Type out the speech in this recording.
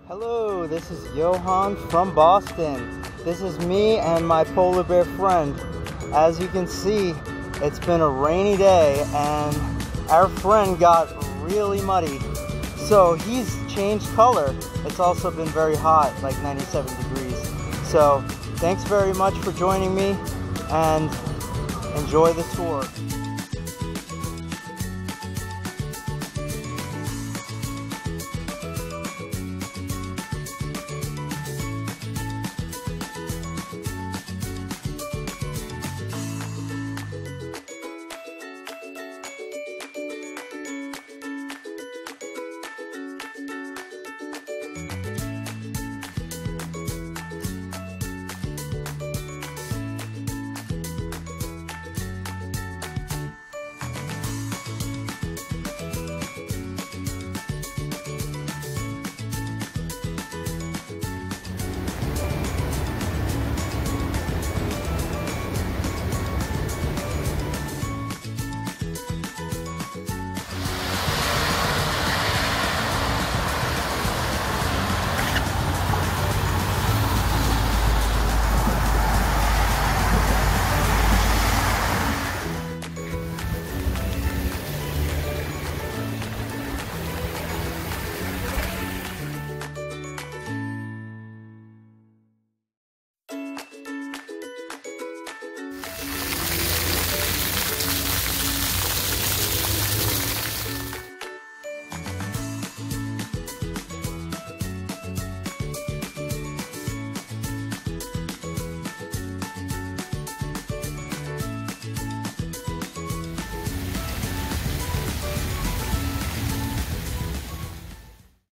Hello, this is Johan from Boston. This is me and my polar bear friend. As you can see, it's been a rainy day and our friend got really muddy. So he's changed color. It's also been very hot, like 97 degrees. So thanks very much for joining me and enjoy the tour.